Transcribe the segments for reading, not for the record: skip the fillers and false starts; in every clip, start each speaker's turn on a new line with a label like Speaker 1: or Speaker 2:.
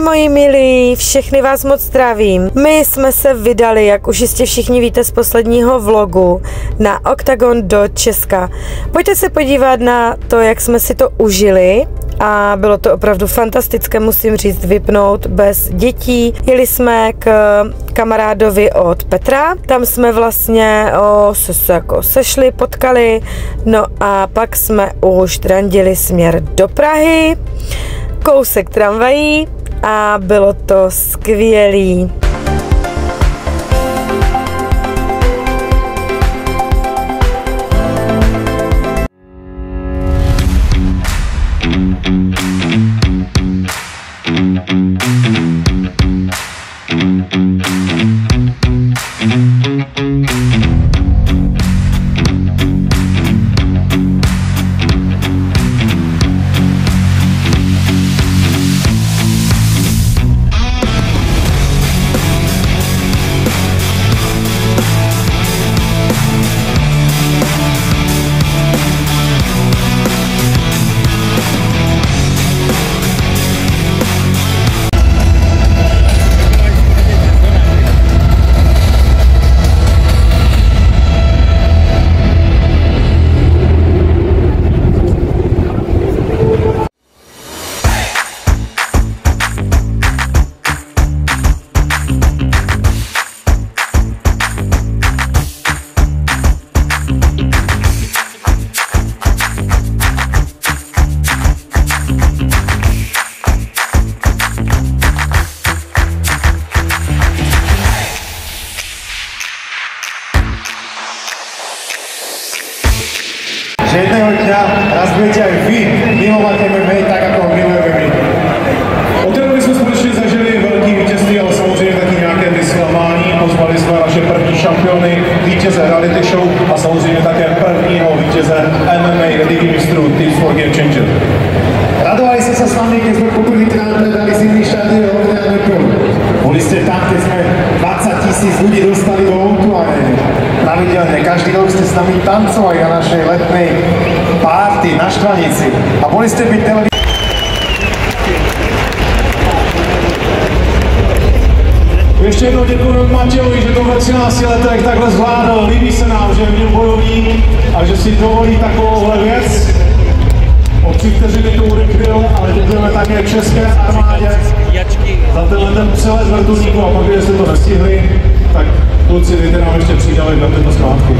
Speaker 1: moji milí, všechny vás moc zdravím. My jsme se vydali, jak už jistě všichni víte z posledního vlogu, na Octagon do Česka. Pojďte se podívat na to, jak jsme si to užili. A bylo to opravdu fantastické, musím říct, vypnout bez dětí. Jeli jsme k kamarádovi od Petra, tam jsme vlastně se jako sešli, potkali, no a pak jsme už drandili směr do Prahy, kousek tramvají a bylo to skvělý.
Speaker 2: Že jedného dňa raz budete aj vy milovať MMA tak, ako ho milujeme my. Od té doby jsme společně zažili velký vítězství, ale samozřejmě taky nějaké vysklamání. Pozvali jsme naše první šampiony, vítěze reality show a samozřejmě také prvního vítěze MMA ligy mistrů Teams for Game Changer. Radovali jste se s vámi, keď jsme poprvýkrát predali zimný štadión Odeon Neptune. Boli ste tam, keď sme 20 000 ľudí dostali do Ontu a pravidelne. Každý rok ste s nami tancovali na našej letnej párty na Štvanici. A boli ste byť televízii. Ještě jednou děkuji Matějovi, že to ve 13 letech takhle zvládl. Líbí se nám, že je v něm bojovník a že si dovolí takovouhle věc. O 3 vteřiny to urychlil, ale děkujeme také České armádě za ten přelet vrtulníku a pak, když jste to nestihli, tak kluci, dejte nám ještě přidali na tento skládku.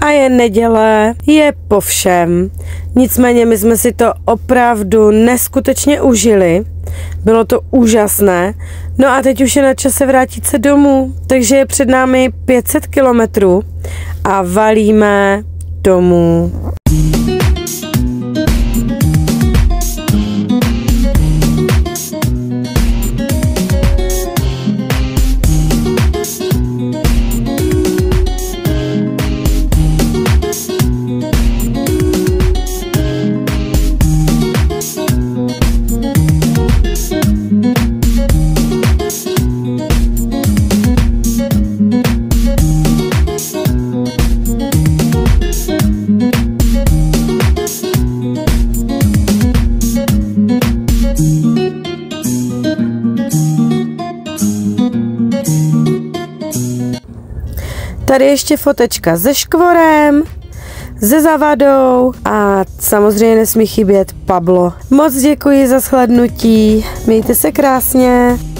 Speaker 1: a je neděle, je po všem. Nicméně my jsme si to opravdu neskutečně užili. Bylo to úžasné. No a teď už je na čase vrátit se domů, takže je před námi 500 kilometrů a valíme domů. Tady ještě fotečka se škvorem, se zavadou a samozřejmě nesmí chybět Pablo. Moc děkuji za shlédnutí, mějte se krásně.